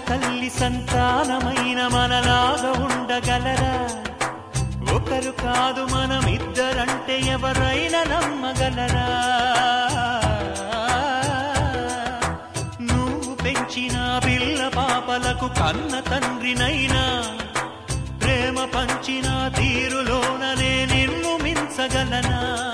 తల్లి సంతానమైన మనలాగా ఉండగలరా? ఒకరు కాదు మనమిద్దరంటే ఎవరైనా నమ్మగలరా? నువ్వు పెంచిన పిల్ల పాపలకు కన్న తండ్రినైనా ప్రేమ పంచిన తీరులోననే నిన్ను మించగలనా?